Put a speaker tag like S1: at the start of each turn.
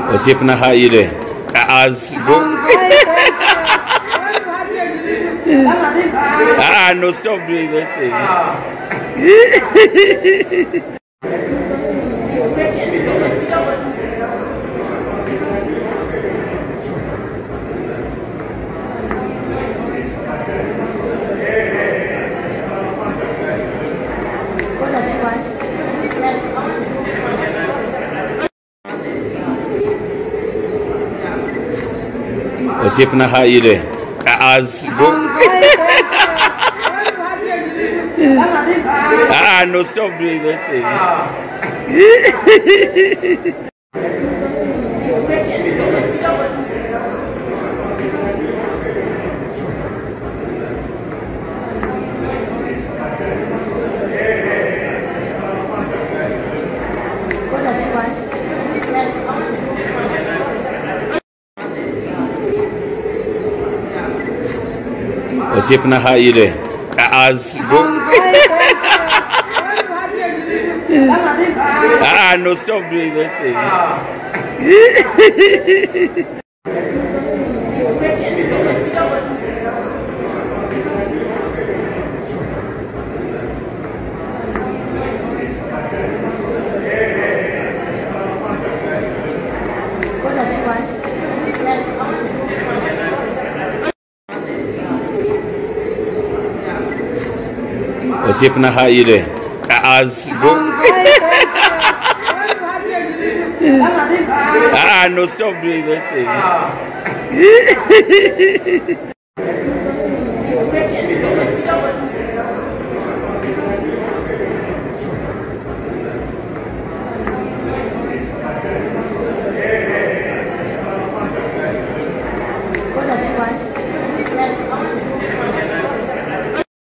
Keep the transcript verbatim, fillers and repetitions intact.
S1: Usipna haile. As go. Ah, no, stop doing those things. Usipna haile. As go. Ah, no, stop doing those things. Usipna haile. As go. Ah, no, stop doing those things. Usipna haile. As go. Ah, no, stop doing those things.
S2: What